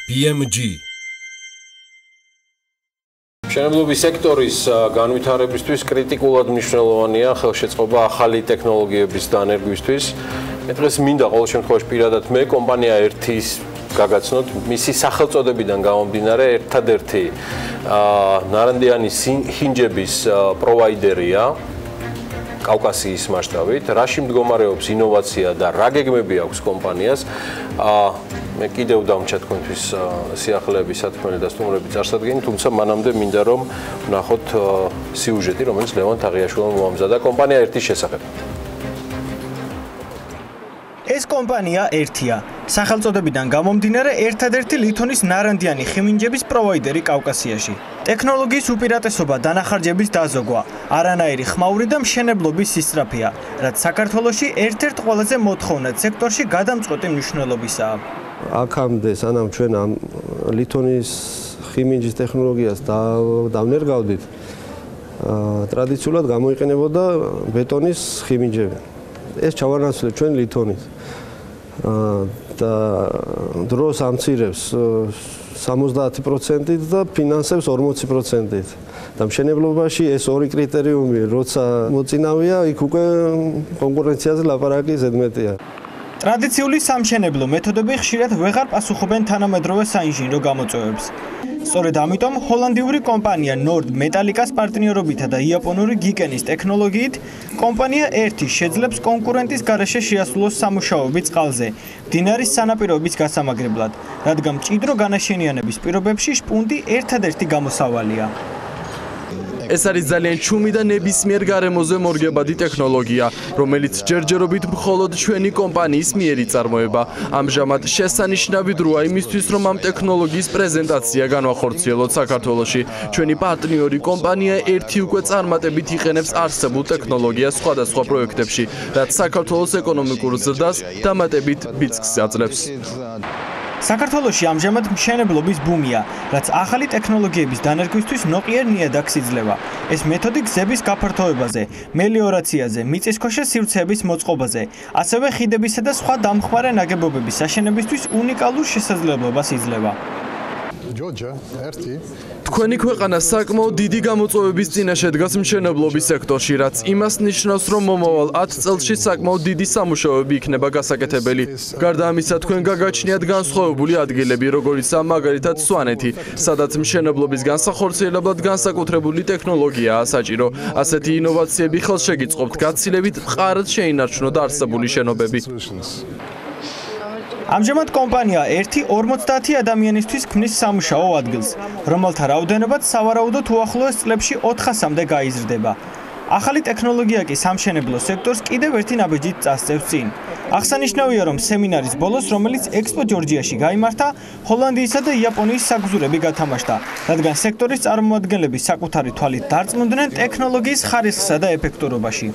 BMG მშენებლობის სექტორის განვითარებისთვის კრიტიკულად მნიშვნელოვანია ხელშეწყობა ახალი ტექნოლოგიების დანერგვისთვის. დღეს მინდა ყოველ შემთხვევაში პირადად მე კომპანია 1-ის გაგაცნოთ მისი სახელწოდებიდან გამომდინარე ერთადერთი ნარანდიანი ჰინჯების პროვაიდერია კავკასიის მასშტაბით. რაში მდგომარეობს ინოვაცია და რა გეგმები აქვს კომპანიას? მე კიდევ დავმჩა თქვენთვის სიახლეების სათქმელი და სტუმრების წარსადგენი, თუმცა მანამდე მინდა რომ ვნახოთ სიუჟეტი, რომელიც ლევან თაღიაშვილმა მოამზადა კომპანია 1-ის შესახებ. ეს კომპანია 1-ია. სახელწოდებიდან გამომდინარე ერთადერთი ლითონის ნარანდიანი ხიმინჯების პროვაიდერი კავკასიაში. ტექნოლოგიის უპირატესობა დანახარჯების დაზოგვა, არანაირი ხმაური და მშენებლობის სისწრაფეა, რაც საქართველოში ერთ-ერთ ყველაზე მოთხოვნად სექტორში გადამწყვეტი მნიშვნელობისაა. აქამდე სანამ ჩვენ ამ ლითონის ხიმინჯის ტექნოლოგიას დავნერგავდით, ტრადიციულად გამოიყენებოდა ბეტონის ხიმინჯები. ეს ჩავანაცვლეთ ჩვენ ლითონით. და დროს ამცირებს 70%-ით და ფინანსებს 40%-ით. და მშენებლობაში ეს ორი კრიტერიუმი როცა მოწინავია, იქ უკვე კონკურენციაზე ლაპარაკი ზედმეტია. ტრადიციული სამშენებლო მეთოდები ხშირად ვეღარ პასუხობენ თანამედროვე საინჟინრო გამოწვევებს. სწორედ ამიტომ ჰოლანდიური კომპანია Nord Metallica-ს პარტნიორობითა და იაპონური გიკენის ტექნოლოგიით კომპანია 1 შეძლებს კონკურენტის გარეშე შეასრულოს სამუშაოები წყალზე, მდინარის სანაპიროების გასამაგრებლად, რადგან მჭიდრო განაშენიანების პირობებში შპუნდი ერთადერთი გამოსავალია. ეს არის ძალიან ჩუმი და ნებისმიერ გარემოზე მორგებადი ტექნოლოგია, რომელიც ჯერჯერობით მხოლოდ ჩვენი კომპანიის მიერ იწარმოება. ამჟამად შესანიშნავი დროა იმისთვის, რომ ამ ტექნოლოგიის პრეზენტაცია განვახორციელოთ საქართველოში. ჩვენი პარტნიორი კომპანია 1 უკვე წარმატებით იყენებს არსებულ ტექნოლოგიას სხვადასხვა პროექტებში, რაც საქართველოს ეკონომიკურ ზრდას დამატებით ბიძგს აძლევს. საქართველოში ამჟამად მშენებლობის ბუმია, რაც ახალი ტექნოლოგიების დანერგვისთვის ნოყიერ ნიადაგს იძლევა. ეს მეთოდი გზების გაფართოებაზე, მელიორაციაზე, მიწისქვეშა სივრცეების მოწყობაზე, ასევე ხიდებისა და სხვა დამხმარე ნაგებობების აშენებისთვის უნიკალურ შესაძლებლობას იძლევა. თქვენი ქვეყანა საკმაოდ დიდი გამოწვევების წინაშე დგას მშენებლობის სექტორში, რაც იმას ნიშნავს, რომ მომავალ 10 წელში საკმაოდ დიდი სამუშაოები იქნება გასაკეთებელი. გარდა ამისა, თქვენ გაგაჩნიათ განსხვავებული ადგილები, როგორიცაა მაგალითად სვანეთი, სადაც მშენებლობის განსახორციელებლად განსაკუთრებული ტექნოლოგიაა საჭირო. ასეთი ინოვაციები ხელშეგიწყობთ გაცილებით მყარად შეინარჩუნოთ არსებული შენობები. ამჟამად კომპანია 1 50 ადამიანისთვის ქმნის სამუშაო ადგილს, რომელთა რაოდენობაც სავარაუდოდ უახლოეს წლებში 400-მდე გაიზრდება. ახალი ტექნოლოგია კი სამშენებლო სექტორს კიდევ ერთი ნაბიჯით წასწევს წინ. აღსანიშნავია, რომ სემინარის ბოლოს, რომელიც ექსპო ჯორჯიაში გაიმართა, ჰოლანდიისა და იაპონიის საგზურები გათამაშდა, რადგან სექტორის წარმომადგენლები საკუთარი თვალით დარწმუნდნენ ტექნოლოგიის ხარისხსა და ეფექტურობაში.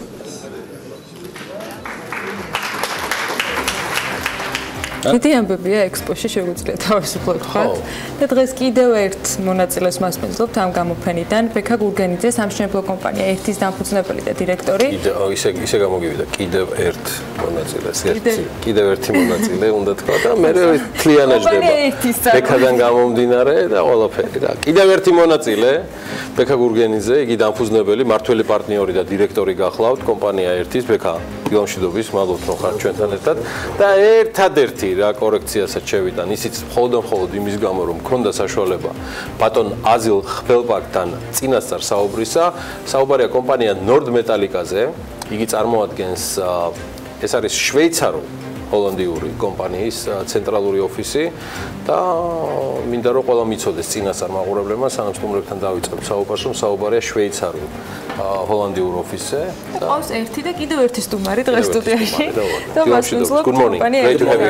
დიდი ამბებია ექსპოში შეგვიძლია თავისუფლად ვხართ და დღეს კიდევ ერთ მონაწილეს მასპინძლობთ ამ გამოფენიდან ბექა გურგენიძე სამშენებლო კომპანია 1-ის დამფუძნებელი და დირექტორი. ისე გამოგივიდა კიდევ ერთ მონაწილეს, კიდევ ერთი მონაწილე უნდა თქვა და მე თლიანაჯდება. ბექადან გამომდინარე და ყველაფერი და კიდევ ერთი მონაწილე ბექა გურგენიძე, იგი დამფუძნებელი, მართველი პარტნიორი და დირექტორი გახლავთ კომპანია 1-ის ბექა დილომშვიდობის, მადლობთ რომ ხართ ჩვენთან ერთად და ერთადერთი რა კორექციასაც შევიტან, ისიც მხოლოდ იმის გამო, რომ მქონდა საშუალება ბატონ აზილ ხბელბაკთან წინასწარ საუბრისა. საუბარია კომპანია Nord Metallica-ზე. იგი წარმოადგენს ეს არის შვეიცარო-ჰოლანდიური კომპანიის ცენტრალური ოფისი და მინდა რომ ყველა მიცოდეს წინასწარ მაყურებლებმა, სანამ სტუმრებთან დავიწყებ საუბარს, რომ საუბარია შვეიცარო-ჰოლანდიურ ოფისზე. ყავს 1 და კიდევ ერთი სტუმარი დღეს სტუდიაში. და მასპინძლობთ კომპანია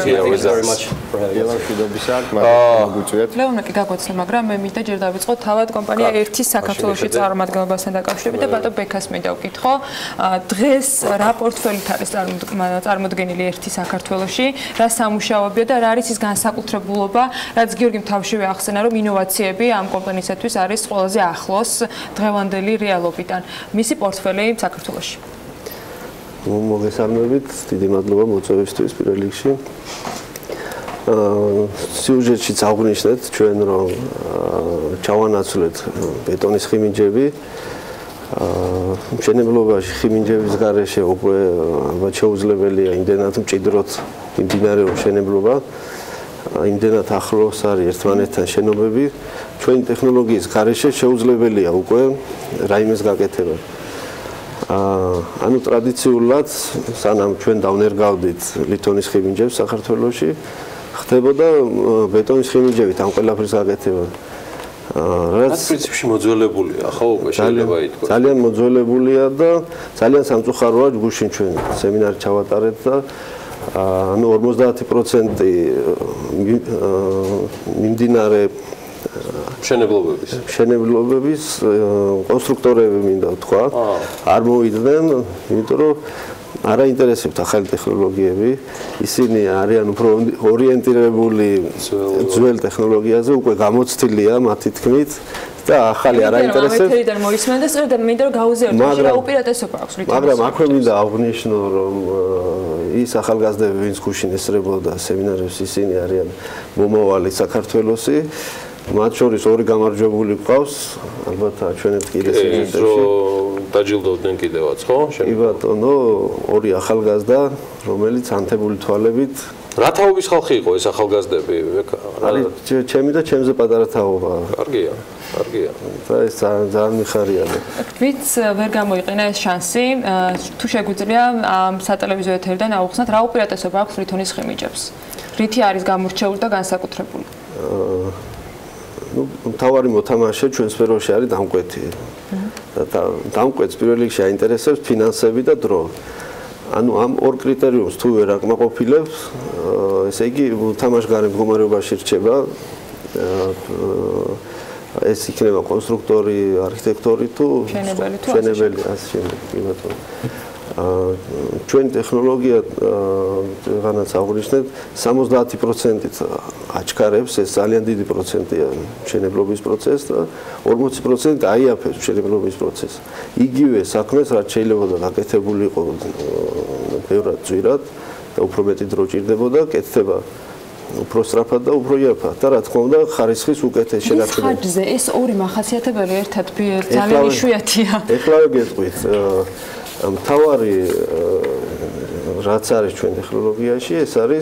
1. ლეონაკი გაგვაცნო, მაგრამ მე მინდა ჯერ დავიწყო თავად კომპანია 1-ის საქართველოში წარმომადგენლობასთან დაკავშირებით და ბატონ ბექას მინდა ვკითხო. დღეს რა პორტფელით არის წარმოდგენილი 1 საქართველოში, რა სამუშაოებია და რა არის ის განსაკუთრებულობა, რაც გიორგი თავშივე ახსენა, რომ ინოვაციები ამ კომპანიისათვის არის ყველაზე ახლოს დღევანდელი რეალობიდან. მისი პორტფელი საქართველოში. მოგესალმებით, დიდი მადლობა მოწვევისთვის პირველ რიგში. სიუჟეტშიც აღვნიშნეთ ჩვენ რომ ჩავანაცვლეთ ბეტონის ხიმინჯები მშენებლობაში ხიმინჯების გარეშე უკვე ალბათ შეუძლებელია იმდენად მჭიდროდ მიმდინარეობს მშენებლობა იმდენად ახლოს არის ერთმანეთთან შენობები ჩვენი ტექნოლოგიის გარეშე შეუძლებელია უკვე რაიმეს გაკეთება ანუ ტრადიციულად სანამ ჩვენ დავნერგავდით ლითონის ხიმინჯებს საქართველოში ხდებოდა ბეტონის ხიმინჯებით ამ ყველაფრის გაკეთება რაც პრინციპში მოძველებულია ხო უკვე შეიძლება ითქვას ძალიან მოძველებულია და ძალიან სამწუხაროა გუშინ ჩვენ სემინარი ჩავატარეთ და ანუ 50% მიმდინარე მშენებლობების კონსტრუქტორები მინდა ვთქვა არ მოვიდნენ იმიტომ რომ არ აინტერესებთ ახალი ტექნოლოგიები ისინი არიან უფრო ორიენტირებული ძველ ტექნოლოგიაზე უკვე გამოცდილია მათი თქმით და ახალი არ აინტერესებს ამერიკიდან მოისმენდა სწორედ მინდა რომ გაუზიაროთ რა უპირატესობა აქვს ლითონის მაგრამ აქვე მინდა აღვნიშნო რომ ის ახალგაზრდები ვინც გუშინ ესწრებოდა სემინარებს ისინი არიან მომავალი საქართველოსი მათ შორის ორი გამარჯვებული ყავს ალბათ აჩვენებთ კიდე სიუჟეტებში დაჯილდოვდნენ კიდევაც ხო კი ბატონო ორი ახალგაზრდა რომელიც ანთებული თვალებით რა თაობის ხალხი იყო ეს ახალგაზრდები არის ჩემი და ჩემზე პატარა თაობა კარგია და ეს ძალიან მიხარია ვინც ვერ გამოიყენა ეს შანსი თუ შეგვიძლია ამ სატელევიზიო ეთერიდან აუხსნათ რა უპირატესობა აქვს ლითონის ხიმინჯებს რითი არის გამორჩეული და განსაკუთრებული მთავარი მოთამაშე ჩვენ სფეროში არის დამკვეთი და დამკვეთს პირველ რიგში აინტერესებს ფინანსები და დრო ანუ ამ ორ კრიტერიუმს თუ ვერ აკმაყოფილებს ესე იგი თამაშგარე მდგომარეობაში რჩება ეს იქნება კონსტრუქტორი, არქიტექტორი თუ მშენებელი ასე შემდეგ კი ბატონო ჩვენი ტექნოლოგია რაღაცა აღვნიშნეთ 70%-ით აჩქარებს ეს ძალიან დიდი პროცენტია მშენებლობის პროცესს და 40% აიაფებს მშენებლობის პროცესს იგივე საქმეს რაც შეიძლება გაკეთებულიყო ბევრად ძვირად და უფრო მეტი დრო ჭირდებოდა კეთდება უფრო სწრაფად და უფრო იაფად და რა თქმა უნდა ხარისხის უკეთეს შენარჩუნება ხარჯზე ეს ორი მახასიათებელი ერთად ძალიან იშვიათია ეხლა გეტყვით მთავარი რაც არის ჩვენ ტექნოლოგიაში ეს არის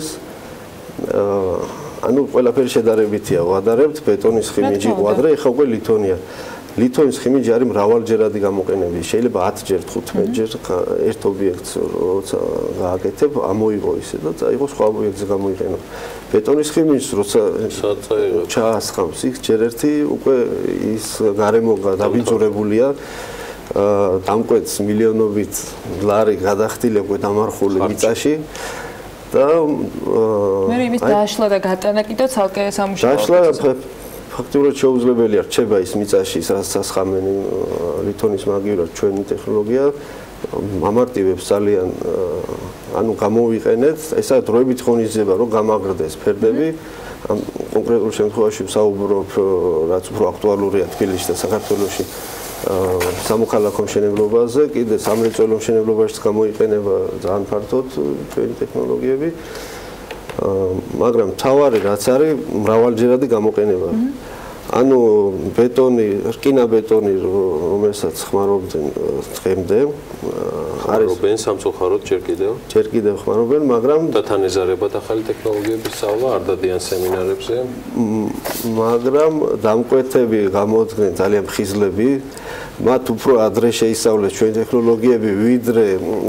ანუ ყველაფერი შედარებითია ვადარებთ ბეტონის ხიმინჯი კვადრე ეხლა უკვე ლითონია ლითონის ხიმინჯი არის მრავალჯერადი გამოყენები შეიძლება 10 ჯერ 15 ჯერ ერთ ობიექტს როცა გააკეთებ ამოიღო ისე და წაიღო სხვა ობიექტზე გამოიყენო ბეტონის ხიმინჯს როცა ჩაასხამს იქ ჯერ ერთი უკვე ის გარემო დაბინძურებულია დამკვეთს მილიონობით ლარი გადახდილი უკვე დამარხული მიწაში და მე იმის დაშლა და გატანა კიდევ ცალკე სამუშაო ფაქტიურად შეუძლებელია რჩება ის მიწაში სადაც ასხამენ ლითონის მაგივრად ჩვენი ტექნოლოგია ამარტივებს ძალიან ანუ გამოვიყენეთ ესა დროებით ხონიზება რომ გამაგრდეს ფერდები ამ კონკრეტულ შემთხვევაში ვსაუბრობ რაც უფრო აქტუალურია თბილისში და საქართველოში სამოქალაქო მშენებლობაზე კიდე სამრეწველო მშენებლობაშიც გამოიყენება ძალიან ფართოდ ჩვენი ტექნოლოგიები მაგრამ თავარი რაც არის მრავალჯერადი გამოყენება ანუ ბეტონი რკინა-ბეტონი რომელსაც ხმარობდნენ დღემდე არის ხმარობენ სამწუხაროდ ჯერ კიდევ ხმარობენ მაგრამ და თან ეზარებათ ახალი ტექნოლოგიების სწავლა არ დადიან სემინარებზე მაგრამ დამკვეთები გამოდგნენ ძალიან მხიზლები მათ უფრო ადრე შეისწავლეს ჩვენი ტექნოლოგიები ვიდრე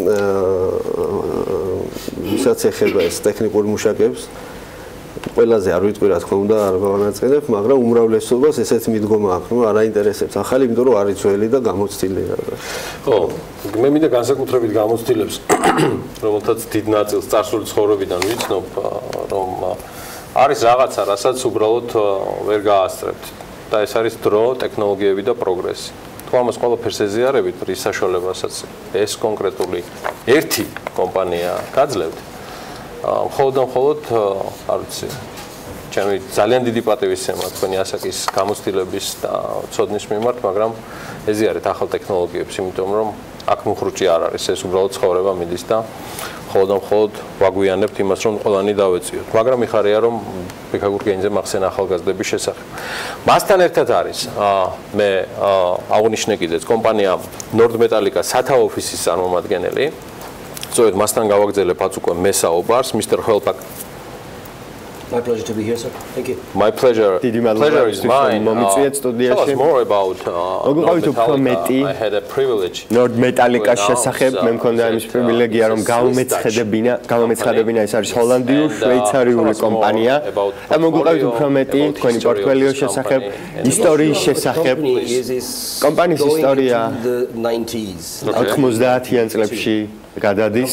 ვისაც ეხება ეს ტექნიკური მუშაკებს ყველაზე არ ვიტყვი რა თქმა უნდა არ გავანაწყენებ მაგრამ უმრავლესობას ესეთ მიდგომა აქვს ნუ არ აინტერესებს ახალი იმიტომ რომ არის ძველი და გამოცდილი ხო მე მინდა განსაკუთრებით გამოცდილებს რომელთაც დიდ ნაწილს წარსული ცხოვრებიდან ვიცნობ რომ არის რაღაცა რასაც უბრალოდ ვერ გაასწრებთ და ეს არის დრო ტექნოლოგიები და პროგრესი თუ ამას ყველაფერს ეზიარებით რის საშუალებასაც ეს კონკრეტული ერთი კომპანია გაძლევთ მხოლოდ არ ვიცი ჩემი ძალიან დიდი პატივისცემა თქვენი ასაკის გამოცდილების და ცოდნის მიმართ მაგრამ ეზიარეთ ახალ ტექნოლოგიებს იმიტომ რომ აქ მუხრუჭი არ არის ეს უბრალოდ ცხოვრება მიდის და მხოლოდ ვაგვიანებთ იმას, რომ ყველანი დავეწიოთ. მაგრამ იხარია, რომ ბექა გურგენიძე მახსენა ახალგაზრდების შესახებ. მასთან ერთად არის მე აღნიშნე კიდეც კომპანია Nordmetallica სათავო ოფისის წარმომადგენელი. სწორედ მასთან გავაგრძელებთ უკვე მესაუბარს, Mr. Helpak. My pleasure to be here, sir. Thank you. My pleasure. Pleasure is mine. მომიწვიეთ სტუდიაში. Tell us more about Nordmetallica. I had a privilege. Nordmetallica-ს შესახებ მე მქონდა იმის პრივილეგია, რომ გამომეცხადებინა ეს არის ჰოლანდიური, შვეიცარიული კომპანია. და მოგყვებით უფრო მეტი თქვენი პორტფოლიოს შესახებ, ისტორიის შესახებ. კომპანიის ისტორია 90-იან წლებში გადადის.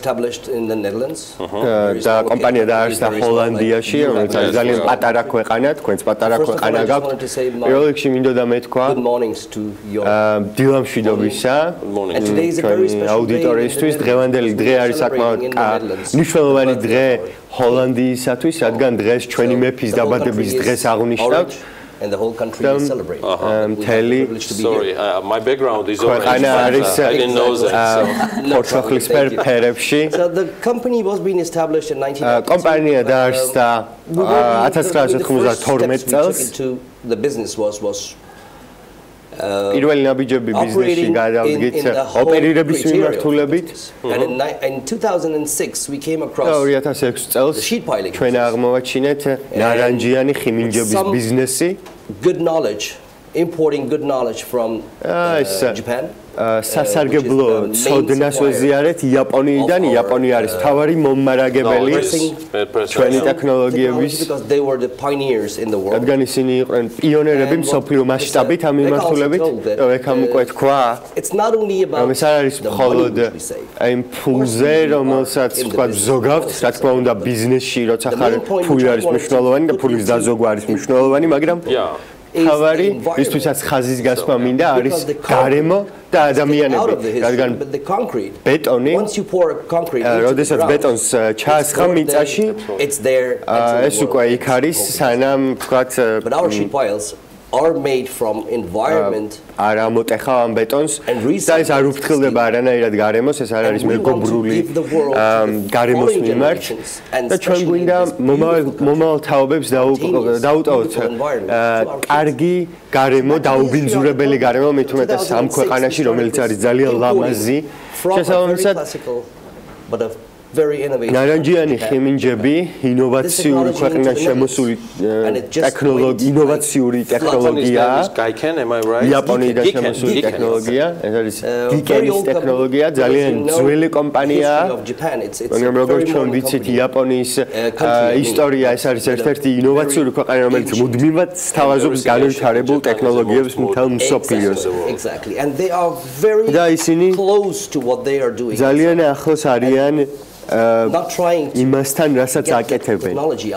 და კომპანია დაარსდა ჰოლანდიაში, რომელიც არის ძალიან პატარა ქვეყანა, თქვენც პატარა ქვეყანა გაქვთ. პირველ რიგში მინდოდა მეთქვა დილამშვიდობისა აუდიტორიისთვის. დღევანდელი დღე არის საკმაოდ მნიშვნელოვანი დღე ჰოლანდიისათვის, რადგან დღეს ჩვენი მეფის დაბადების დღეს აღნიშნავთ. And the whole country is celebrating. Sorry, my background is already. I didn't know that. So the company was being established in 1996. Kompania დაარსდა 1992 წელს. The business was პირველი ნაბიჯები ბიზნესში გადავდგით ოპერირების მიმართულებით. And in 2006 we came across 2006 წელს ჩვენ აღმოვაჩინეთ ნარანჯიანი ხიმინჯების ბიზნესი. Good knowledge, importing good knowledge from Japan. სასარგებლო ცოდნას ვეზიარეთ იაპონიიდან. იაპონია არის მთავარი მომარაგებელი ჩვენი ტექნოლოგიების. რადგან ისინი იყვნენ პიონერები მსოფლიო მასშტაბით ამ მიმართულებით. ეკამ უკვე თქვა. რომ ეს არ არის მხოლოდ იმ ფულზე, რომელსაც თქვა ზოგავთ, რა თქმა უნდა ბიზნესში, როცა ხარ ფული არის მნიშვნელოვანი და ფულის დაზოგვა არის მნიშვნელოვანი, მაგრამ თავარი ისთვისაც ხაზის გასვლა მინდა არის გარემო და ადამიანები. რადგან ბეტონი, როდესაც ბეტონს ჩაასხამ მიწაში, ეს უკვე იქ არის, სანამ თქვათ are made from environment არ ამოტეხავ ამ ბეტონს და ეს არ უფრთხილდება არანაირად გარემოს, ეს არ არის მეგობრული გარემოს მიმართ და ჩვენ გვინდა მომავალ თაობებს დაუტოვოთ კარგი გარემო, დაუბინძურებელი გარემო, მით უმეტეს ამ ქვეყანაში, რომელიც არის ძალიან ლამაზი. შესაბამისად ნარანჯიანი ხიმინჯები ინოვაციური ქვეყნიდან შემოსული ინოვაციური ტექნოლოგია. იაპონიიდან შემოსული ტექნოლოგია. ეს არის გიკერის ტექნოლოგია, ძალიან ძველი კომპანიაა. მაგრამ როგორც ჩვენ ვიცით, იაპონიის ისტორია ეს არის ერთ-ერთი ინოვაციური ქვეყანა, რომელიც მუდმივად სთავაზობს განვითარებულ ტექნოლოგიებს მთელ მსოფლიოს. და ისინი ძალიან ახლოს არიან იმასთან, რასაც აკეთებენ.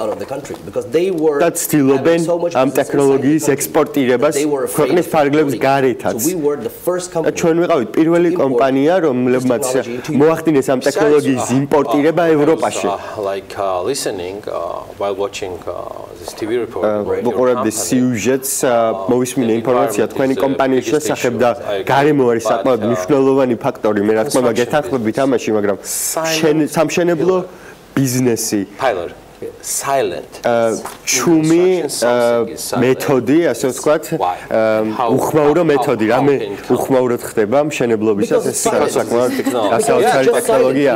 და ცდილობენ ამ ტექნოლოგიის ექსპორტირებას ქვეყნის ფარგლებს გარეთაც. და ჩვენ ვიყავით პირველი კომპანია, რომლებმაც მოახდინეს ამ ტექნოლოგიის იმპორტირება ევროპაში. ვუყურებდი სიუჟეტს, მოვისმინე ინფორმაცია თქვენი კომპანიის შესახებ და გარემო არის საკმაოდ მნიშვნელოვანი ფაქტორი. მე რა თქმა უნდა გეთანხმებით ამაში, მაგრამ სამშენებლო ბიზნესი silent ჩუმი მეთოდი, ასე ვთქვათ, უხმაურო მეთოდი, რამე უხმაუროდ ხდება მშენებლობისას, ეს საკმაოდ გასაოცარი ტექნოლოგია.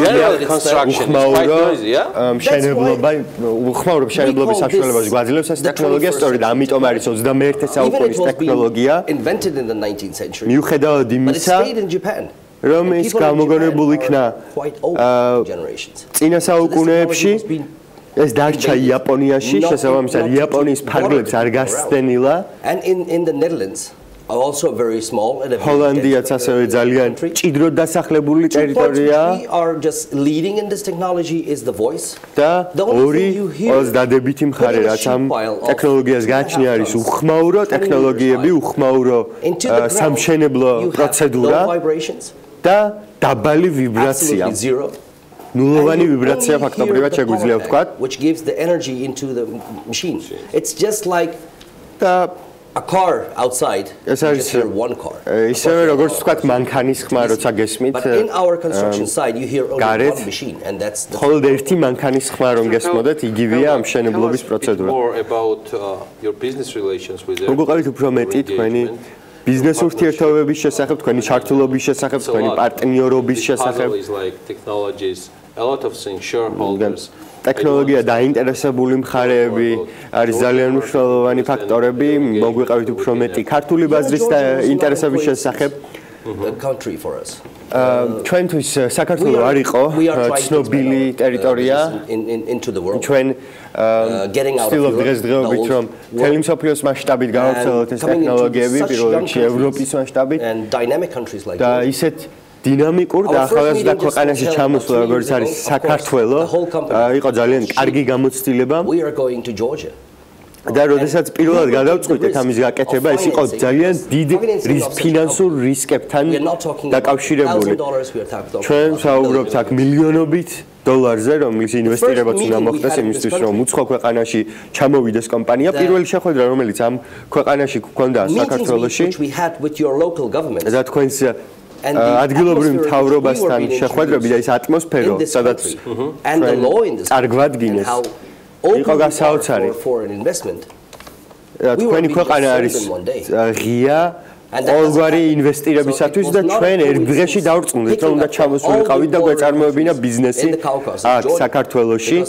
უხმაურო მშენებლობის საშუალებას გვაძლევს ეს ტექნოლოგია, სწორედ ამიტომ არის 21 საუკუნის ტექნოლოგია. მიუხედავად იმისა, რომ ის გამოგონებულ იქნა წინა საუკუნეებში, ეს დარჩა იაპონიაში, შესაბამისად იაპონიის ფარგლებს არ გასცდენილა. ჰოლანდიაც ასევე ძალიან ჭიდროდ დასახლებული ტერიტორიაა. და ორი ყველაზე დადებითი მხარე, რაც ამ ტექნოლოგიას გააჩნია, არის უხმაურო ტექნოლოგიები, უხმაურო სამშენებლო პროცედურა და დაბალი ვიბრაცია. ნულოვანი ვიბრაცია ფაქტობრივად შეგვიძლია ვთქვათ. which gives the energy into the machine. It's just like და a car outside, you just hear one car. ისევე როგორც თქვათ მანქანის ხმა როცა გესმით. But in our construction side you hear only one machine and that's the მხოლოდ ერთი მანქანის ხმა რომ გესმოდეთ, იგივეა მშენებლობის პროცედურა. More about your business relations with them. მოგყვებით უფრო მეტი თქვენი ბიზნეს ურთიერთობების შესახებ, თქვენი ჩართულობის შესახებ, თქვენი პარტნიორობის შესახებ. A lot of things, shareholders. ტექნოლოგია დაინტერესებული მხარეები არის ძალიან მნიშვნელოვანი ფაქტორები. მოგვიყევით უფრო მეტი ქართული ბაზრის ინტერესების შესახებ. The country for us. ჩვენთვის საქართველო არ იყო ცნობილი ტერიტორია into the world. ჩვენ სტილობ დღესდღეობით რომ მთელი მსოფლიოს მასშტაბით გავავრცელოთ ეს ტექნოლოგიები, პირველ რიგში ევროპის მასშტაბით და ისეთ დინამიკურ და ახალგაზრდა ქვეყანაში ჩამოსვლა, როგორც არის საქართველო, იყო ძალიან კარგი გამოცდილება. და როდესაც პირველად გადავწყვიტეთ ამის გაკეთება, ეს იყო ძალიან დიდ ფინანსურ რისკებთან დაკავშირებული. ჩვენ საუბრობთ აქ მილიონობით დოლარზე, რომლის ინვესტირებაც უნდა მოხდეს იმისთვის, რომ უცხო ქვეყანაში ჩამოვიდეს კომპანია. პირველი შეხვედრა, რომელიც ამ ქვეყანაში გქონდა საქართველოში, და თქვენს ადგილობრივ მთავრობასთან შეხვედრები და ის ატმოსფერო, სადაც წარგვადგინეს, იყო გასაოცარი. თქვენი ქვეყანა არის ღია ყოველგვარი ინვესტირებისათვის და ჩვენ ერთ დღეში დავrწმუნდით, რომ უნდა ჩამოსულიყავით და გვეწარმოებინა ბიზნესი აქ საქართველოში.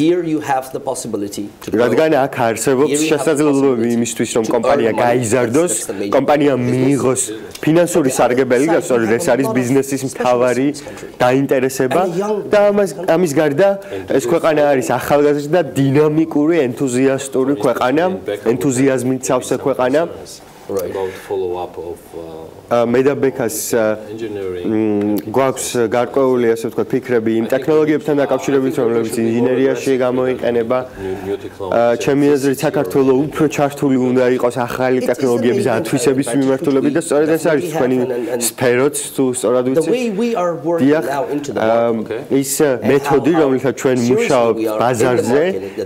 რადგან აქ არსებობს შესაძლებლობები იმისთვის, რომ კომპანია გაიზარდოს, კომპანია მიიღოს ფინანსური სარგებელი და სწორედ ეს არის ბიზნესის მთავარი დაინტერესება და ამის გარდა ეს ქვეყანა არის ახალგაზრდა, დინამიკური, ენთუზიასტური ქვეყანა, ენთუზიაზმით სავსე ქვეყანა. About follow-up of მედაბექას გვაქვს გარკვეული ასე ვთქვათ ფიქრები იმ ტექნოლოგიებთან დაკავშირებით, რომლებიც ინჟინერიაში გამოიყენება. ჩემი აზრით, საქართველოს უფრო ჩართული უნდა იყოს ახალი ტექნოლოგიების ათვისების მიმართულებით და სწორედ ეს არის თქვენი სფეროც, თუ სწორად ვიცი. დიახ, ის მეთოდი, რომელსაც ჩვენ მუშაობთ ბაზარზე,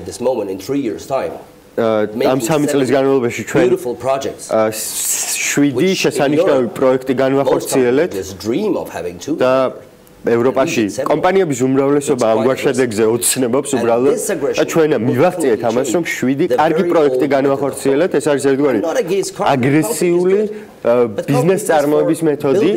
ამ 3 წლის განმავლობაში ჩვენ 7 შესანიშნავი პროექტი განვახორციელეთ და ევროპაში კომპანიების უმრავლესობა ამგვარ შედეგზე ოცნებობს უბრალოდ და ჩვენ მივაღწიეთ ამას, რომ 7 კარგი პროექტი განვახორციელეთ. ეს არის ერთგვარი აგრესიული ბიზნეს წარმოების მეთოდი.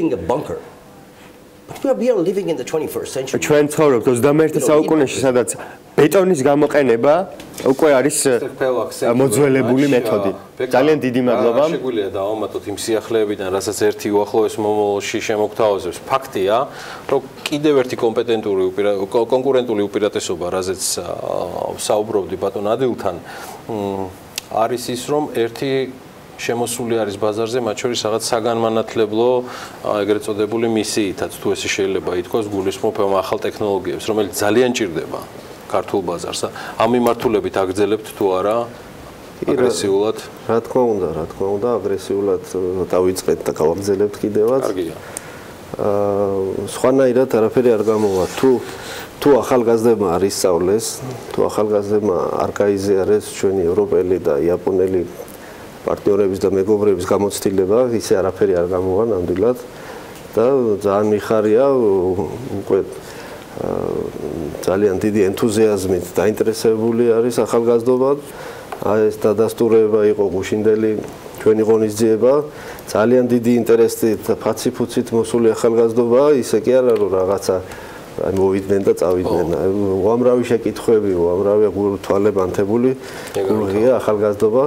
ჩვენ ცხოვრობთ 21 საუკუნეში, სადაც ბეტონის გამოყენება უკვე არის მოძველებული მეთოდი. ძალიან დიდი მადლობა. შეგვიძლია დავამატოთ იმ სიახლეებიდან, რასაც ერთი უახლოეს მომავალში შემოგთავაზებს. ფაქტია, რომ კიდევ ერთი კონკურენტული უპირატესობა, რაზეც საუბრობდი ბატონ ადილთან, არის ის, რომ ერთი შემოსული არის ბაზარზე, მათ შორის რაღაც საგანმანათლებლო, ეგრეთ წოდებული მისიითაც, თუ ესე შეიძლება ითქვას, გულისხმობ ამ ახალ ტექნოლოგიებს, რომელიც ძალიან ჭირდება ქართულ ბაზარს. ამ მიმართულებით აგრძელებთ თუ არა აგრესიულად? რა თქმა უნდა, აგრესიულად დავიწყეთ და გავაგრძელებთ კიდევაც. კარგია. სხვანაირად არაფერი არ გამოვა. თუ ახალგაზრდებმა არ ისწავლეს, თუ ახალგაზრდებმა არ გაიზიარეს ჩვენი ევროპელი და იაპონელი პარტნიორების და მეგობრების გამოცდილება, ისე არაფერი არ გამოვა ნამდვილად და ძალიან მიხარია უკვე ძალიან დიდი ენთუზიაზმით დაინტერესებული არის ახალგაზრდობა. ეს დადასტურება იყო გუშინდელი ჩვენი ღონისძიება, ძალიან დიდი ინტერესით ფაცი-ფუცით მოსული ახალგაზრდობა, ისე კი არა რომ რაღაცა მოვიდნენ და წავიდნენ. უამრავი შეკითხვები, უამრავი თვალებანთებული გულღია ახალგაზრდობა.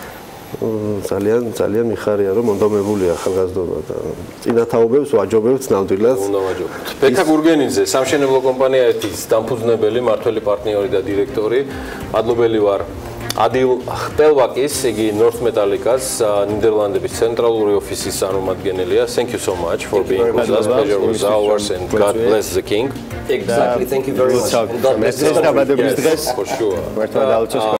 ძალიან მიხარია რომ მონდომებულია ახალგაზრდობა და წინათაობებს ვაჯობებთ ნამდვილად. უნდა ვაჯობოთ. ბექა გურგენიძე, სამშენებლო კომპანია ერთის დამფუძნებელი, მმართველი პარტნიორი და დირექტორი. მადლობელი ვარ ადილ ხტელვაკის, იგი North Metallica-ს ნიდერლანდების ცენტრალური ოფისის წარმომადგენელია. Thank you so much for being with us. Pleasure was ours and God bless the king. Exactly. Thank you very much. God bless the king. For sure.